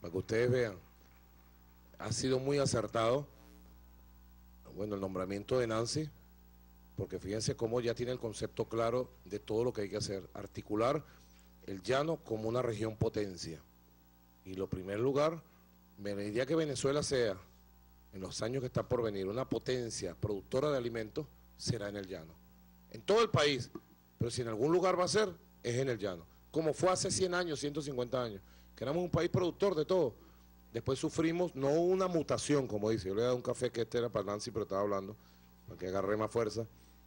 para que ustedes vean, ha sido muy acertado, bueno, el nombramiento de Nancy, porque fíjense cómo ya tiene el concepto claro de todo lo que hay que hacer, articular el llano como una región potencia. Y lo primer lugar, el día que Venezuela sea, en los años que están por venir, una potencia productora de alimentos, será en el llano. En todo el país, pero si en algún lugar va a ser, es en el llano. Como fue hace 100 años, 150 años, que éramos un país productor de todo. Después sufrimos, no una mutación, como dice, yo le he dado un café que este era para Nancy, pero estaba hablando, para que agarre más fuerza.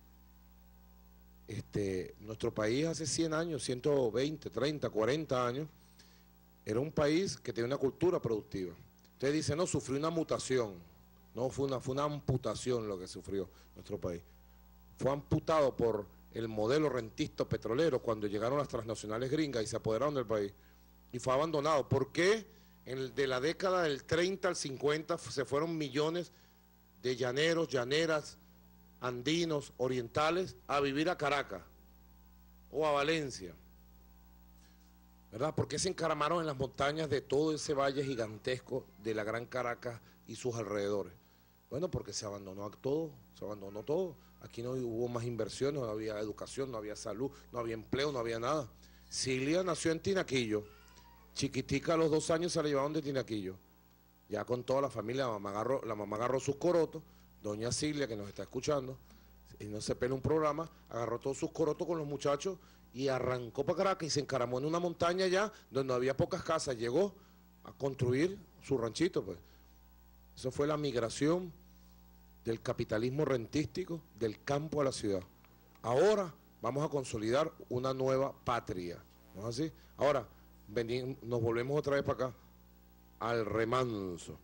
Nuestro país hace 100 años, 120, 30, 40 años, era un país que tenía una cultura productiva. Usted dice, no, sufrió una mutación. No, fue una amputación lo que sufrió nuestro país. Fue amputado por el modelo rentista petrolero cuando llegaron las transnacionales gringas y se apoderaron del país. Y fue abandonado. ¿Por qué? De la década del 30 al 50 se fueron millones de llaneros, llaneras, andinos, orientales, a vivir a Caracas o a Valencia. ¿Verdad? ¿Por qué se encaramaron en las montañas de todo ese valle gigantesco de la Gran Caracas y sus alrededores? Bueno, porque se abandonó todo, se abandonó todo. Aquí no hubo más inversiones, no había educación, no había salud, no había empleo, no había nada. Cilia nació en Tinaquillo, chiquitica a los 2 años se la llevaron de Tinaquillo. Ya con toda la familia, la mamá agarró sus corotos, doña Cilia, que nos está escuchando, y no se pela un programa, agarró todos sus corotos con los muchachos y arrancó para Caracas y se encaramó en una montaña allá donde había pocas casas, llegó a construir su ranchito, pues. Eso fue la migración del capitalismo rentístico del campo a la ciudad. Ahora vamos a consolidar una nueva patria, ¿no es así? Ahora nos volvemos otra vez para acá, al remanso.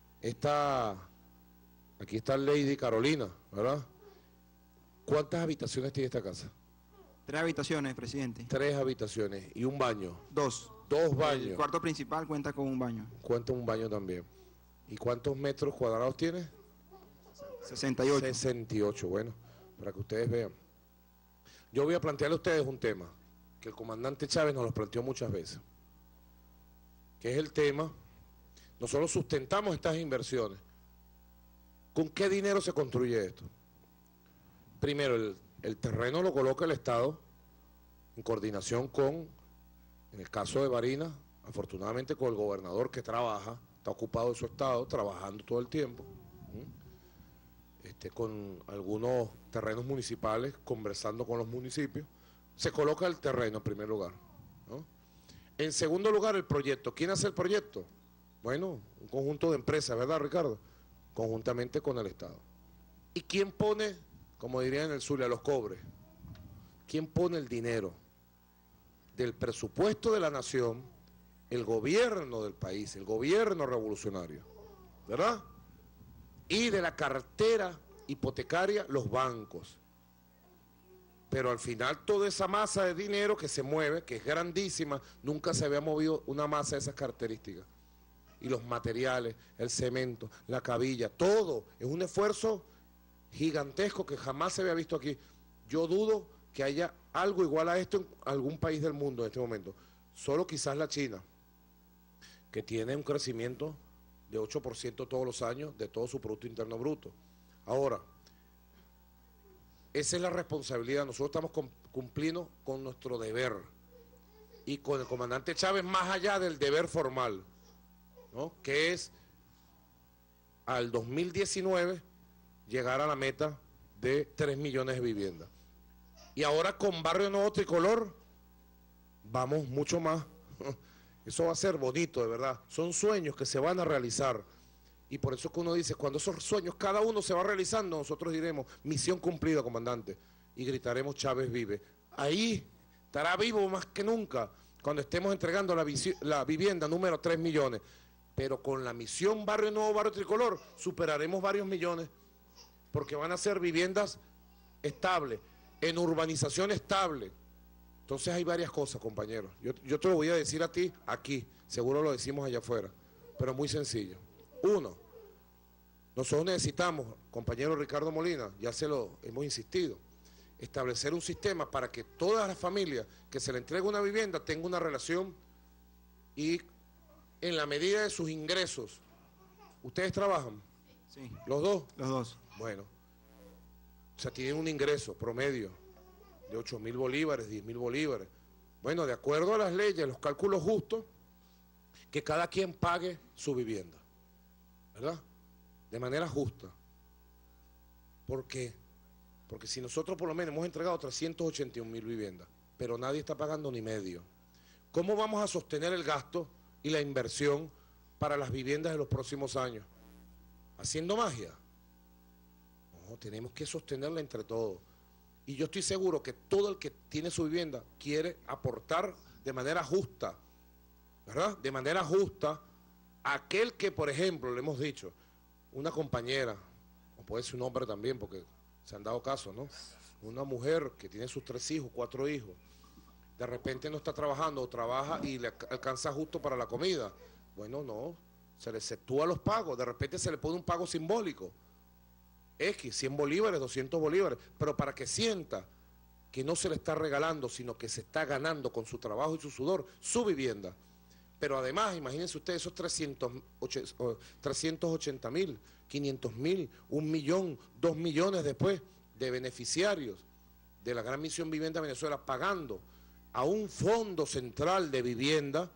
Aquí está Lady Carolina, ¿verdad? ¿Cuántas habitaciones tiene esta casa? 3 habitaciones, presidente. 3 habitaciones y un baño. 2. 2 baños. El cuarto principal cuenta con un baño. Cuenta un baño también. ¿Y cuántos metros cuadrados tiene? 68. 68, bueno, para que ustedes vean. Yo voy a plantearle a ustedes un tema que el comandante Chávez nos lo planteó muchas veces, que es el tema, nosotros sustentamos estas inversiones. ¿Con qué dinero se construye esto? Primero, el terreno lo coloca el Estado en coordinación con, en el caso de Barinas, afortunadamente con el gobernador que trabaja, está ocupado en su estado, trabajando todo el tiempo, con algunos terrenos municipales, conversando con los municipios. Se coloca el terreno en primer lugar, ¿no? En segundo lugar, el proyecto. ¿Quién hace el proyecto? Bueno, un conjunto de empresas, ¿verdad, Ricardo? Conjuntamente con el Estado. ¿Y quién pone, como dirían en el Zulia, los cobres? ¿Quién pone el dinero? Del presupuesto de la nación, el gobierno del país, el gobierno revolucionario, ¿verdad? Y de la cartera hipotecaria, los bancos. Pero al final toda esa masa de dinero que se mueve, que es grandísima, nunca se había movido una masa de esas características. Y los materiales, el cemento, la cabilla, todo, es un esfuerzo gigantesco que jamás se había visto aquí. Yo dudo que haya algo igual a esto en algún país del mundo en este momento. Solo quizás la China, que tiene un crecimiento de 8% todos los años de todo su Producto Interno Bruto. Ahora, esa es la responsabilidad. Nosotros estamos cumpliendo con nuestro deber. Y con el comandante Chávez, más allá del deber formal, ¿no? Que es al 2019 llegar a la meta de 3 millones de viviendas. Y ahora con Barrio Nuevo Tricolor vamos mucho más. Eso va a ser bonito, de verdad. Son sueños que se van a realizar. Y por eso es que uno dice, cuando esos sueños cada uno se va realizando, nosotros diremos, misión cumplida, comandante. Y gritaremos, Chávez vive. Ahí estará vivo más que nunca, cuando estemos entregando la vivienda número 3 millones. Pero con la misión Barrio Nuevo, Barrio Tricolor, superaremos varios millones. Porque van a ser viviendas estables, en urbanización estable. Entonces hay varias cosas, compañeros. Yo te lo voy a decir a ti aquí, seguro lo decimos allá afuera, pero muy sencillo. Uno, nosotros necesitamos, compañero Ricardo Molina, ya se lo hemos insistido, establecer un sistema para que todas las familias que se le entregue una vivienda tengan una relación y en la medida de sus ingresos. ¿Ustedes trabajan? Sí. ¿Los dos? Los dos. Bueno, o sea, tienen un ingreso promedio de 8.000 bolívares, 10.000 bolívares. Bueno, de acuerdo a las leyes, los cálculos justos, que cada quien pague su vivienda, ¿verdad? De manera justa. ¿Por qué? Porque si nosotros por lo menos hemos entregado 381.000 viviendas, pero nadie está pagando ni medio, ¿cómo vamos a sostener el gasto y la inversión para las viviendas de los próximos años? ¿Haciendo magia? No, tenemos que sostenerla entre todos. Y yo estoy seguro que todo el que tiene su vivienda quiere aportar de manera justa, ¿verdad? De manera justa, aquel que, por ejemplo, le hemos dicho, una compañera, o puede ser un hombre también, porque se han dado casos, ¿no? Una mujer que tiene sus 3 hijos, 4 hijos, de repente no está trabajando o trabaja y le alcanza justo para la comida. Bueno, no, se le exceptúa los pagos, de repente se le pone un pago simbólico, X, 100 bolívares, 200 bolívares, pero para que sienta que no se le está regalando, sino que se está ganando con su trabajo y su sudor, su vivienda. Pero además, imagínense ustedes esos 380.000, 500.000, 1 millón, 2 millones después de beneficiarios de la Gran Misión Vivienda Venezuela pagando a un fondo central de vivienda,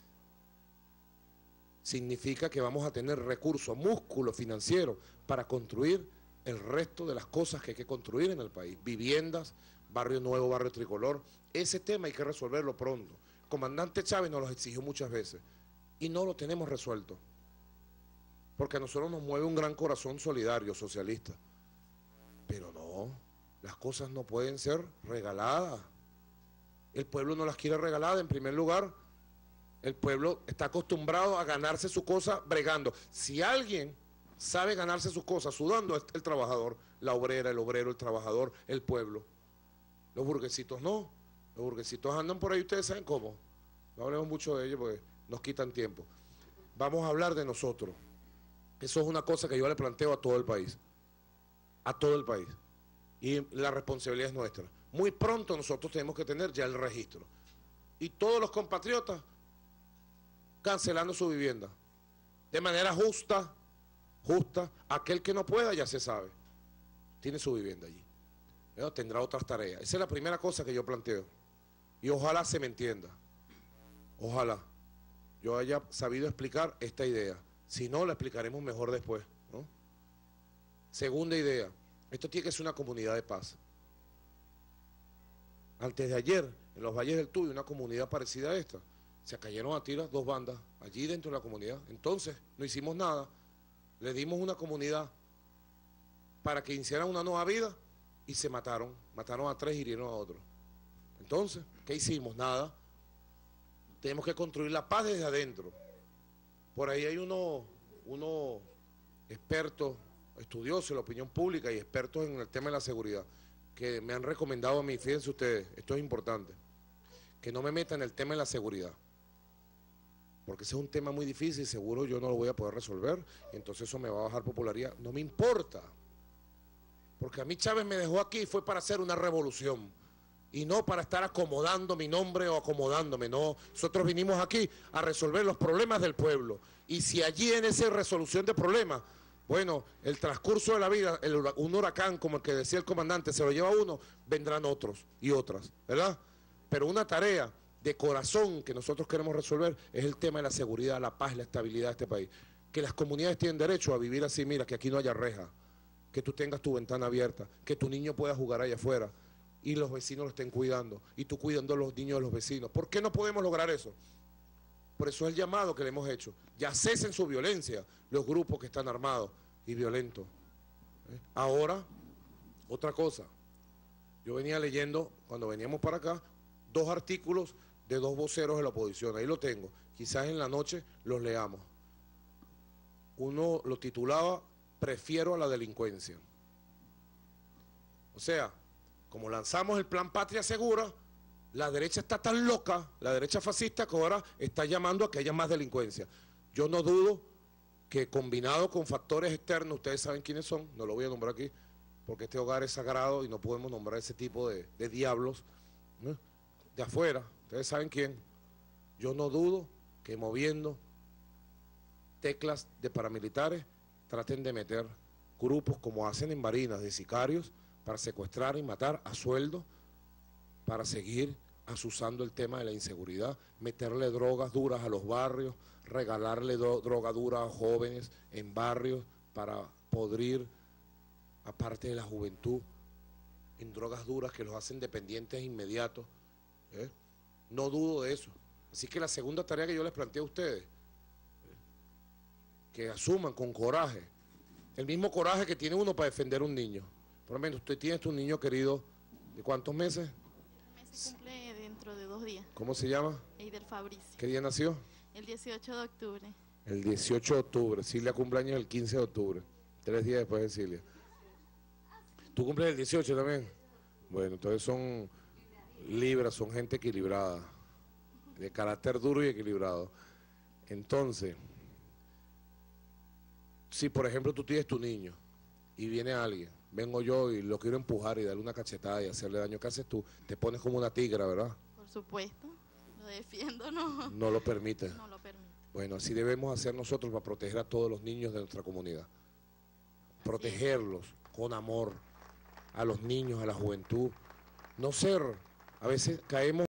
significa que vamos a tener recursos, músculo financiero para construir el resto de las cosas que hay que construir en el país. Viviendas, barrio nuevo, barrio tricolor. Ese tema hay que resolverlo pronto. El comandante Chávez nos lo exigió muchas veces y no lo tenemos resuelto. Porque a nosotros nos mueve un gran corazón solidario, socialista. Pero no, las cosas no pueden ser regaladas. El pueblo no las quiere regaladas en primer lugar. El pueblo está acostumbrado a ganarse su cosa bregando. Si alguien sabe ganarse sus cosas sudando, es el trabajador, la obrera, el obrero, el trabajador, el pueblo. Los burguesitos no. Los burguesitos andan por ahí, ustedes saben cómo. No hablemos mucho de ellos porque nos quitan tiempo. Vamos a hablar de nosotros. Eso es una cosa que yo le planteo a todo el país. A todo el país. Y la responsabilidad es nuestra. Muy pronto nosotros tenemos que tener ya el registro. Y todos los compatriotas cancelando su vivienda. De manera justa, aquel que no pueda ya se sabe. Tiene su vivienda allí. Pero tendrá otras tareas. Esa es la primera cosa que yo planteo. Y ojalá se me entienda. Ojalá yo haya sabido explicar esta idea. Si no, la explicaremos mejor después, ¿no? Segunda idea. Esto tiene que ser una comunidad de paz. Antes de ayer, en los Valles del Tuy, una comunidad parecida a esta, se cayeron a tiras 2 bandas allí dentro de la comunidad. Entonces, no hicimos nada. Le dimos una comunidad para que iniciaran una nueva vida y se mataron. Mataron a 3 y hirieron a otro. Entonces, ¿qué hicimos? Nada. Tenemos que construir la paz desde adentro. Por ahí hay unos expertos, estudiosos de la opinión pública y expertos en el tema de la seguridad, que me han recomendado a mí, fíjense ustedes, esto es importante, que no me meta en el tema de la seguridad, porque ese es un tema muy difícil y seguro yo no lo voy a poder resolver, y entonces eso me va a bajar popularidad. No me importa, porque a mí Chávez me dejó aquí y fue para hacer una revolución, y no para estar acomodando mi nombre o acomodándome, no. Nosotros vinimos aquí a resolver los problemas del pueblo, y si allí en esa resolución de problemas, bueno, el transcurso de la vida, un huracán como el que decía el comandante, se lo lleva uno, vendrán otros y otras, ¿verdad? Pero una tarea de corazón que nosotros queremos resolver es el tema de la seguridad, la paz y la estabilidad de este país. Que las comunidades tienen derecho a vivir así, mira, que aquí no haya reja, que tú tengas tu ventana abierta, que tu niño pueda jugar allá afuera y los vecinos lo estén cuidando y tú cuidando a los niños de los vecinos. ¿Por qué no podemos lograr eso? Por eso es el llamado que le hemos hecho. Ya cesen su violencia los grupos que están armados y violentos. Ahora, otra cosa. Yo venía leyendo, cuando veníamos para acá, 2 artículos de 2 voceros de la oposición. Ahí lo tengo. Quizás en la noche los leamos. Uno lo titulaba "Prefiero a la delincuencia". O sea, como lanzamos el plan Patria Segura, la derecha está tan loca, la derecha fascista, que ahora está llamando a que haya más delincuencia. Yo no dudo que combinado con factores externos, ustedes saben quiénes son, no lo voy a nombrar aquí, porque este hogar es sagrado y no podemos nombrar ese tipo de diablos, ¿no?, de afuera, ustedes saben quién. Yo no dudo que moviendo teclas de paramilitares, traten de meter grupos como hacen en Barinas, de sicarios, para secuestrar y matar a sueldo, para seguir azuzando el tema de la inseguridad, meterle drogas duras a los barrios, regalarle droga dura a jóvenes en barrios para podrir, aparte de la juventud, en drogas duras que los hacen dependientes inmediatos. No dudo de eso. Así que la segunda tarea que yo les planteo a ustedes, que asuman con coraje, el mismo coraje que tiene uno para defender a un niño. Por lo menos usted tiene un niño querido, ¿de cuántos meses? Se cumple dentro de 2 días. ¿Cómo se llama? Eider Fabricio. ¿Qué día nació? El 18 de octubre. El 18 de octubre. Silvia cumpleaños el 15 de octubre. 3 días después de Silvia. ¿Tú cumples el 18 también? Bueno, entonces son libras, son gente equilibrada, de carácter duro y equilibrado. Entonces, si por ejemplo tú tienes tu niño y viene alguien, vengo yo y lo quiero empujar y darle una cachetada y hacerle daño, ¿qué haces tú? Te pones como una tigra, ¿verdad? Por supuesto, lo defiendo, no. No lo permites. No lo permite. Bueno, así debemos hacer nosotros para proteger a todos los niños de nuestra comunidad. Protegerlos con amor, a los niños, a la juventud. No ser, a veces caemos